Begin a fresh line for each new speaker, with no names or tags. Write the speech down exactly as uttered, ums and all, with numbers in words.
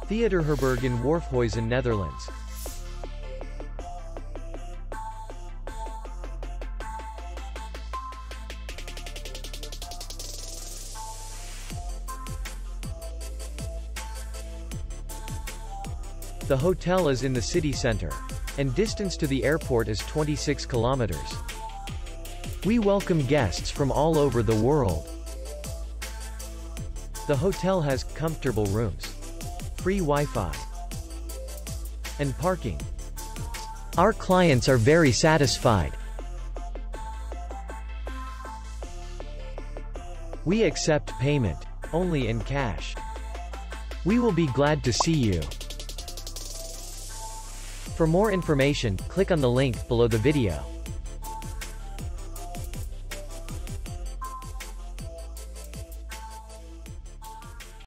Theaterherberg in Warfhuizen, Netherlands. The hotel is in the city center, and distance to the airport is twenty-six kilometers. We welcome guests from all over the world. The hotel has comfortable rooms, free Wi-Fi, and parking. Our clients are very satisfied. We accept payment only in cash. We will be glad to see you. For more information, click on the link below the video.